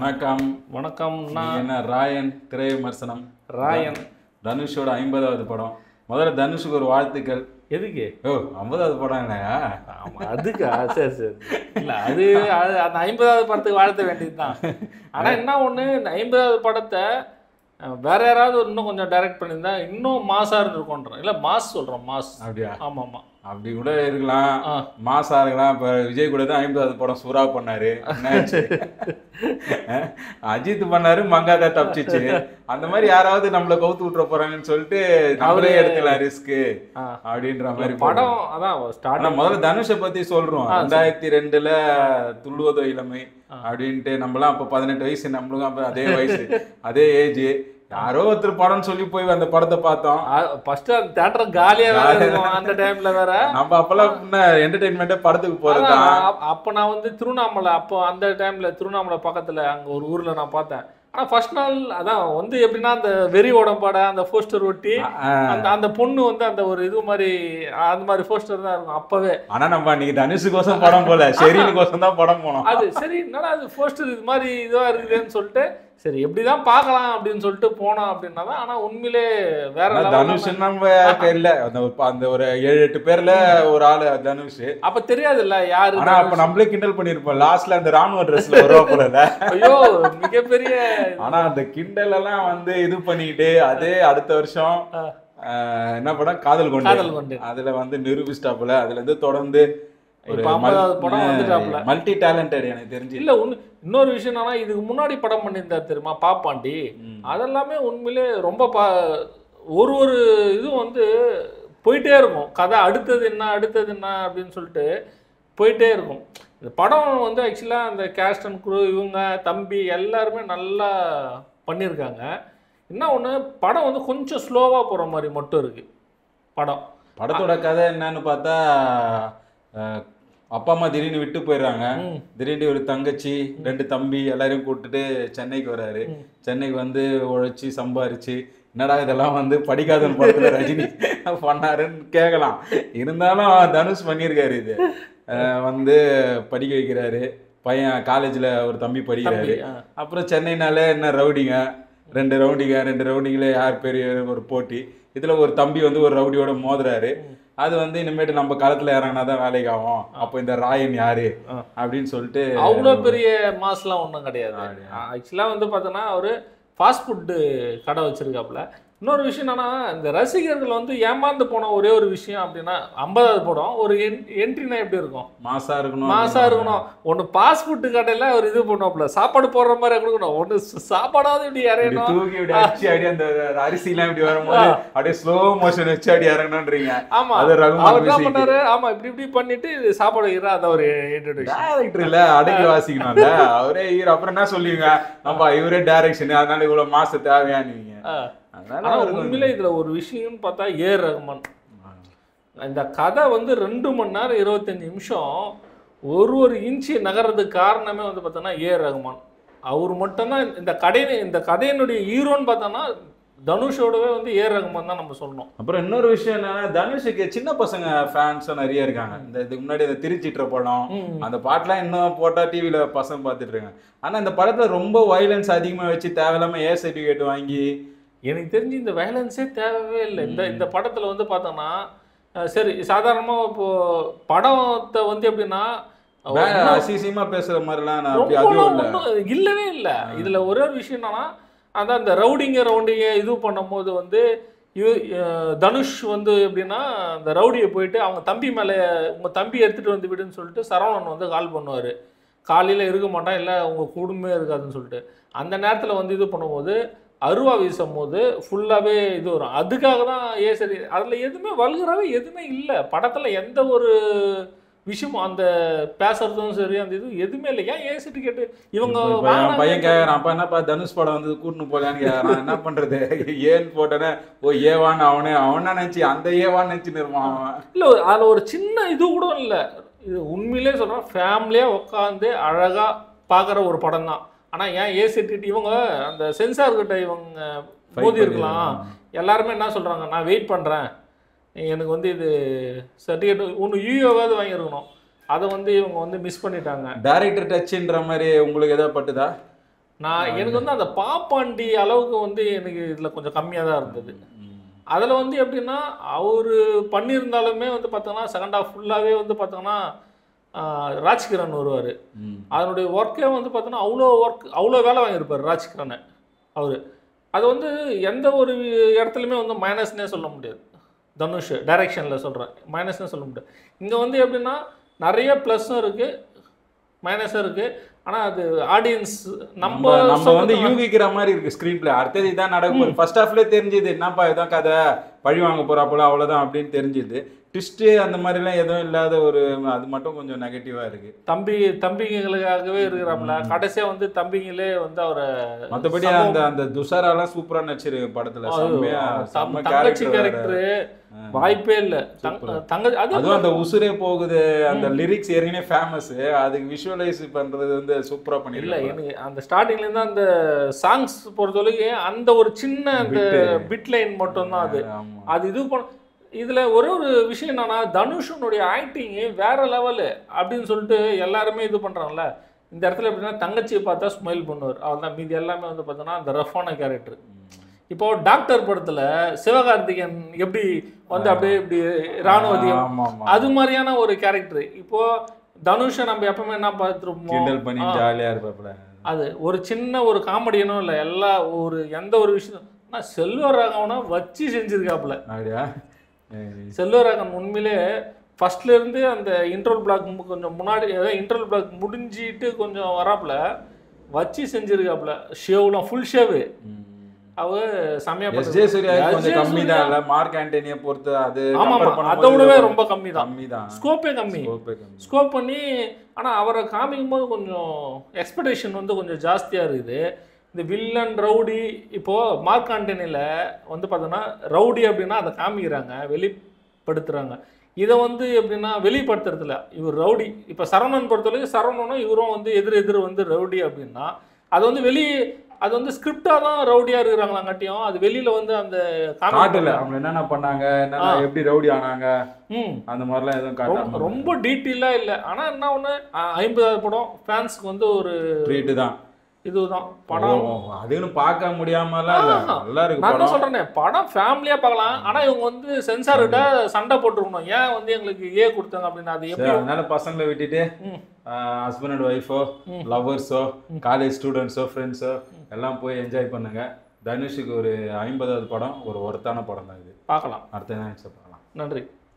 வணக்கம். வணக்கம்னா என்ன ராயன் திரை விமர்சனம். ராயன் தனுஷோட 50வது படம். முதல்ல தனுஷுக்கு ஒரு வாழ்த்துக்கள். எதுக்கு? ஓ 50வது படம் இல்லையா? ஆமாம் அதுக்கா? சரி சரி. இல்லை அது அந்த 50வது படத்துக்கு வாழ்த்த வேண்டியது தான். ஆனால் என்ன ஒன்று, இந்த 50வது படத்தை வேற யாராவது இன்னும் கொஞ்சம் டைரக்ட் பண்ணியிருந்தா இன்னும் மாசாக இருந்திருக்கோன்றேன். இல்லை மாஸ் சொல்கிறோம், மாஸ். அப்படியா? ஆமாம் ஆமாம், அப்படி கூட இருக்கலாம், மாசா இருக்கலாம். இப்போ விஜய் கூட தான் 50வது படம் சூறா பண்ணாரு. அஜித் பண்ணாரு, மங்காதா தப்பிச்சிச்சு. அந்த மாதிரி யாராவது நம்மள கவுத்து விட்டுற போறாங்கன்னு சொல்லிட்டு அவரே எடுத்துக்கலாம் ரிஸ்க் அப்படின்ற மாதிரி படம். அதான் ஸ்டார்ட். முதல்ல தனுஷை பத்தி சொல்றோம். 2002ல துள்ளுவதோ இளமை அப்படின்ட்டு நம்மளாம் அப்போ 18 வயசு, நம்மளும் அப்போ அதே வயசு அதே ஏஜ். யாரோ ஒருத்தர் படம்னு சொல்லி போய் அந்த படத்தை பார்த்தோம். ஃபர்ஸ்ட் அந்த தியேட்டர் காலியா வேற இருக்கும் அந்த டைம்ல. வேற நம்ம அப்பெல்லாம் என்டர்டைன்மெண்ட்டே படத்துக்கு போறதுதான். அப்ப நான் வந்து திருவண்ணாமலை, அப்போ அந்த டைம்ல திருவண்ணாமலை பக்கத்துல அங்க ஒரு ஊர்ல நான் பார்த்தேன். ஆனா ஃபர்ஸ்ட் நாள் அதான் வந்து எப்படின்னா, அந்த வெறி உடம்பாட அந்த போஸ்டர் ஒட்டி அந்த அந்த பொண்ணு வந்து அந்த ஒரு இது மாதிரி அந்த மாதிரி போஸ்டர் தான் இருக்கும் அப்பவே. ஆனா நம்ம அன்னைக்கு தனுஷுக்கோசம் படம் போல, ஷெரீனுக்கோசம் தான் படம் போனோம். அது சரி, என்னடா அது போஸ்டர் இது மாதிரி இதுவா இருக்குதுன்னு சொல்லிட்டு சரி எப்படிதான் பார்க்கலாம் அப்படின்னு சொல்லிட்டு போனோம் அப்படின்னா தான். ஆனா உண்மையிலே வேற தனுஷ் நம்ம இல்ல, அந்த ஒரு 7-8 பேர்ல ஒரு ஆளு தனுஷ். அப்ப தெரியாது இல்ல யாரு. ஆனா அப்ப நம்மளே கிண்டல் பண்ணிருப்போம். லாஸ்ட்ல அந்த ராணுவ ட்ரெஸ்ல வருவா போல. ஐயோ மிகப்பெரிய. ஆனா அந்த கிண்டல் எல்லாம் வந்து இது பண்ணிட்டு அதே அடுத்த வருஷம் என்ன படம், காதல் கொண்டு, அதுல வந்து நிரூபிச்சிட்டாப்புல. அதுல இருந்து தொடர்ந்து மல்டி டேலண்டட் எனக்கு தெரிஞ்சு. இல்ல இன்னொரு விஷயம் என்னன்னா, இதுக்கு முன்னாடி படம் பண்ணியிருந்தாரு தெரியுமா, பாப்பாண்டி. அதெல்லாமே உண்மையிலே ரொம்ப ஒரு ஒரு இதுவும் வந்து போயிட்டே இருக்கும். கதை அடுத்தது என்ன அப்படின்னு சொல்லிட்டு போயிட்டே இருக்கும். இந்த படம் வந்து ஆக்சுவலாக அந்த கேஸ்ட் அண்ட் குரூ இவங்க தம்பி எல்லாருமே நல்லா பண்ணியிருக்காங்க. என்ன ஒன்று, படம் வந்து கொஞ்சம் ஸ்லோவாக போகிற மாதிரி மட்டும் இருக்கு. படத்தோட கதை என்னன்னு பார்த்தா, அப்பா அம்மா திடீர்னு விட்டு போயிடுறாங்க. திடீர்னு ஒரு தங்கச்சி 2 தம்பி எல்லாரையும் கூப்பிட்டுட்டு சென்னைக்கு வர்றாரு. சென்னைக்கு வந்து உழைச்சி சம்பாரிச்சு, என்னடா இதெல்லாம் வந்து படிக்காதவன் படத்துல ரஜினி பண்ணாருன்னு கேட்கலாம். இருந்தாலும் தனுஷ் பண்ணியிருக்காரு. இது வந்து படிக்க வைக்கிறாரு. பையன் காலேஜில் ஒரு தம்பி படிக்கிறாரு. அப்புறம் சென்னைனாலே என்ன ரவுடிங்க, 2 ரவுடிங்களே யார் பெரிய ஒரு போட்டி. இதில் ஒரு தம்பி வந்து ஒரு ரவுடியோட மோதுறாரு. அது வந்து இனிமேட்டு நம்ம காலத்தில் இறங்கினா தான் வேலைக்கு ஆகும். அப்போ இந்த ராயன் யாரு அப்படின்னு சொல்லிட்டு அவ்வளோ பெரிய மாஸ்லாம் ஒன்றும் கிடையாது. ஆக்சுவலாக வந்து பார்த்தோன்னா ஒரு ஃபாஸ்ட் ஃபுட்டு கடை வச்சிருக்காப்புல. இன்னொரு விஷயம் என்னன்னா, இந்த ரசிகர்கள் வந்து ஏமாந்து போன ஒரே ஒரு விஷயம் அப்படின்னா, 50வது படம் ஒரு என்ட்ரினா எப்படி இருக்கும், மாசா இருக்கணும். ஒன்று ஃபாஸ்ட் ஃபுட்டு கடையில் ஒரு இது பண்ணுவாப்புல, சாப்பாடு போடுற மாதிரி கொடுக்கணும். ஒன்று சாப்பாடாவது இப்படி இறங்கணும், தூக்கி இப்படி அடிச்சு அப்படியே அந்த அரிசிலாம் இப்படி வரும்போது அப்படியே ஸ்லோ மோஷன் வச்சு அப்படி இறங்கணும்ன்றீங்க. ஆமா அவர் என்ன பண்ணாரு, ஆமா இப்படி பண்ணிட்டு சாப்பாடு வைக்கிறா. அதை ஒரு டேரக்டர் இல்ல அடக்கி வாசிக்கணும்ல அவரே. அப்புறம் என்ன சொல்லுவீங்க, நம்ம இவரே டைரக்ஷன், அதனால இவ்வளவு மாசம் தேவையானுவீங்க. உண்மையிலே இதுல ஒரு விஷயம்னு பார்த்தா, ஏஆர் ரஹ்மான் இந்த கதை வந்து 2 மணி நேரம் 25 நிமிஷம் ஒரு இன்ச்சு நகர்றதுக்கு காரணமே வந்து பார்த்தோன்னா ஏஆர் ரஹ்மான். அவர் மட்டும்தான் இந்த கதையினுடைய ஹீரோன்னு பார்த்தோன்னா தனுஷோடவே வந்து ஏஆர் ரஹ்மான் தான் நம்ம சொல்லணும். அப்புறம் இன்னொரு விஷயம் என்னன்னா, தனுஷுக்கு சின்ன பசங்க ஃபேன்ஸும் நிறைய இருக்காங்க. இதுக்கு முன்னாடி அந்த திருச்சிட்டுற படம், அந்த பாட்டெலாம் இன்னும் போட்டால் டிவியில் பசங்க பார்த்துட்டு இருக்காங்க. ஆனால் இந்த படத்தில் ரொம்ப வயலன்ஸ் அதிகமாக வச்சு தேவையில்லாமல் ஏ சர்டிஃபிகேட் வாங்கி, எனக்கு தெரிஞ்சு இந்த வயலன்ஸே தேவையே இல்லை. இந்த படத்தில் வந்து பார்த்தோன்னா சரி சாதாரணமாக இப்போது படத்தை வந்து எப்படின்னா அசிசியமாக பேசுகிற மாதிரிலாம் இல்லவே இல்லை. இதில் ஒரே ஒரு விஷயம் என்னன்னா, அதான் இந்த ரவுடிங்க இது பண்ணும்போது வந்து தனுஷ் வந்து எப்படின்னா, அந்த ரவுடியை போயிட்டு அவங்க தம்பி மேலே, உங்கள் தம்பி எடுத்துகிட்டு வந்து விடுன்னு சொல்லிட்டு சரவணன் வந்து கால் பண்ணுவார். காலையில் இருக்க மாட்டான், இல்லை உங்கள் குடும்பமே இருக்காதுன்னு சொல்லிட்டு. அந்த நேரத்தில் வந்து இது பண்ணும்போது அருவா வீசும் போது ஃபுல்லாகவே இது வரும். அதுக்காக தான் சரி அதில் எதுவுமே வல்கராகவே எதுவுமே இல்லை. படத்தில் எந்த ஒரு விஷயமும் அந்த பேசுறதும் சரி அந்த இது எதுவுமே இல்லை. ஏன் சர்டிஃபிகேட் இவங்க பையன் கேட்குறான், அப்போ என்னப்பா தனுஷ் படம் வந்து கூட்டின்னு போகலான்னு கேட்குறான். என்ன பண்ணுறது, ஏன்னு போட்டேன்னா ஏவான்னு அவனா நினச்சி அந்த ஏவான்னு நினச்சின்னு இருப்பான் அவன். இல்லை அதில் ஒரு சின்ன இது கூட இல்லை. இது உண்மையிலே சொல்கிறேன், ஃபேமிலியாக உட்காந்து அழகாக பார்க்குற ஒரு படம் தான். ஆனால் ஏன் சர்டிஃபிகேட் இவங்க அந்த சென்சார்கிட்ட இவங்க மோதி இருக்கலாம். எல்லாருமே என்ன சொல்கிறாங்க, நான் வெயிட் பண்ணுறேன், எனக்கு வந்து இது சர்டிஃபிகேட் ஒன்று யூஏவாவது வாங்கியிருக்கணும். அதை வந்து இவங்க வந்து மிஸ் பண்ணிட்டாங்க. டைரக்டர் டச்சுன்ற மாதிரி உங்களுக்கு எதாவது பட்டுதா? எனக்கு வந்து அந்த பாப்பாண்டி அளவுக்கு வந்து எனக்கு இதில் கொஞ்சம் கம்மியாக தான் இருந்தது. அதில் வந்து எப்படின்னா அவர் பண்ணியிருந்தாலுமே வந்து பார்த்தோன்னா செகண்ட் ஹாஃப் ஃபுல்லாகவே வந்து பார்த்தோன்னா ராஜ்கிரண் வருவார். அதனுடைய ஒர்க்கே வந்து பார்த்தோன்னா அவ்வளோ வேலை வாங்கியிருப்பார் ராஜ்கிரனை அவர். அது வந்து எந்த ஒரு இடத்துலையுமே வந்து மைனஸ்னே சொல்ல முடியாது. தனுஷ் டைரக்ஷனில் சொல்கிறேன், மைனஸ்னே சொல்ல முடியாது. இங்கே வந்து எப்படின்னா நிறைய ப்ளஸ்ஸும் இருக்குது மைனஸும் இருக்குது. ஆனால் அது ஆடியன்ஸ் நம்ம வந்து யூகிக்கிற மாதிரி இருக்குது ஸ்க்ரீன் பிளே. அடுத்தது இதான் நடக்க போகுது. ஃபர்ஸ்ட் ஹாஃப்லேயே தெரிஞ்சுது என்னப்பா இதான் கதை, பழி வாங்க போகிறாப்போல அவ்வளோதான் அப்படின்னு தெரிஞ்சுது. ட்விஸ்ட்டு அந்த மாதிரிலாம் எதுவும் இல்லாத ஒரு அது மட்டும் கொஞ்சம் நெகட்டிவாக இருக்குது. தம்பிங்களுக்காகவே இருக்கிறாப்புல. கடைசியாக வந்து தம்பிங்களே வந்து அவரை மற்றபடி அந்த துஷாராலாம் சூப்பராக நடிச்சிருக்கு படத்தில். தங்கச்சி கேரக்டரு வாய்ப்பே இல்லை. அதுவும் அந்த உசுரே போகுது அந்த லிரிக்ஸ் ஏற்கனவே ஃபேமஸ், அதுக்கு விஷுவலைஸ் பண்ணுறது வந்து சூப்பராக பண்ணிடல. எனக்கு அந்த ஸ்டார்டிங்லேருந்து அந்த சாங்ஸ் பொறுத்தவரைக்கும் அந்த ஒரு சின்ன அந்த பிட் லைன் மட்டும்தான் அது இது பண்ண. இதில் ஒரு விஷயம் என்னன்னா, தனுஷனுடைய ஆக்டிங்கு வேற லெவலு அப்படின்னு சொல்லிட்டு எல்லாருமே இது பண்ணுறாங்கல்ல. இந்த இடத்துல எப்படின்னா தங்கச்சியை பார்த்தா ஸ்மைல் பண்ணுவார், அவள் தான். மீதி எல்லாமே வந்து பார்த்தோன்னா அந்த ரஃபான கேரக்டர். இப்போது டாக்டர் படத்தில் சிவகார்த்திகேயன் எப்படி வந்து அப்படியே இப்படி இராணுவதியம் அது மாதிரியான ஒரு கேரக்டர். இப்போது தனுஷை நம்ம எப்பவுமே என்ன பார்த்துருப்போம், ஜாலியாக இருப்பாப்புல. அது ஒரு சின்ன ஒரு காமெடியனும் இல்லை, எல்லா எந்த ஒரு விஷயம். ஆனால் செல்வராகவனா வச்சு செஞ்சுருக்காப்புல. அப்படியா? செல்வராகவன் உண்மையிலே ஃபர்ஸ்ட்லேருந்து அந்த இன்ட்ரோல் பிளாக் கொஞ்சம் முன்னாடி, அதாவது இன்ட்ரோல் பிளாக் முடிஞ்சிட்டு கொஞ்சம் வராப்புல வச்சு செஞ்சுருக்காப்புல. ஷேவ்லாம் ஃபுல் ஷேவு அவர் செமையா கம்மி தான். மார்க் ஆண்டனியை பொறுத்து அது அதை விடவே ரொம்ப கம்மி தான். ஸ்கோப்பே கம்மி ஸ்கோப் பண்ணி. ஆனால் அவரை காமிக்கும் போது கொஞ்சம் எக்ஸ்பெக்டேஷன் வந்து கொஞ்சம் ஜாஸ்தியாக இருக்குது. இந்த வில்லன் ரவுடி இப்போது மார்க் ஆண்டனியில் வந்து பார்த்தோன்னா ரவுடி அப்படின்னா அதை காமிக்கிறாங்க, வெளிப்படுத்துகிறாங்க. இதை வந்து எப்படின்னா வெளிப்படுத்துறதுல இவர் ரவுடி. இப்போ சரவணன் பொறுத்தவரைக்கும் சரவணனும் இவரும் வந்து எதிர் வந்து ரவுடி அப்படின்னா அது வந்து அது வந்து ஸ்கிரிப்டாக தான் ரவுடியாக இருக்கிறாங்களாங்காட்டியும் அது வெளியில் வந்து அந்த காட்டல அவங்க என்னென்ன பண்ணாங்க, எப்படி ரவுடி ஆனாங்க அந்த மாதிரிலாம் எதுவும் ரொம்ப டீட்டெயிலாக இல்லை. ஆனால் என்ன ஒன்று 50வது படம் ஃபேன்ஸுக்கு வந்து ஒரு ட்ரீட்டு தான். இதுதான் படம். அதுன்னு பார்க்க முடியாமலாம் இல்லை, நல்லா இருக்கு. நான் தான் சொல்கிறேனே, படம் ஃபேமிலியாக பார்க்கலாம். ஆனால் இவங்க வந்து சென்சார்கிட்ட சண்டை போட்டுருக்கணும், ஏன் வந்து எங்களுக்கு கொடுத்தாங்க அப்படின்னு. அது எப்படி அதனால பசங்களை விட்டுட்டு ஹஸ்பண்ட் அண்ட் ஒய்ஃபோ, லவ்வர்ஸோ, காலேஜ் ஸ்டூடெண்ட்ஸோ, ஃப்ரெண்ட்ஸோ எல்லாம் போய் என்ஜாய் பண்ணுங்க. தனுஷுக்கு ஒரு 50வது படம் ஒரு ஒர்த்தான படம் தான் இது. பார்க்கலாம். அடுத்த பார்க்கலாம். நன்றி.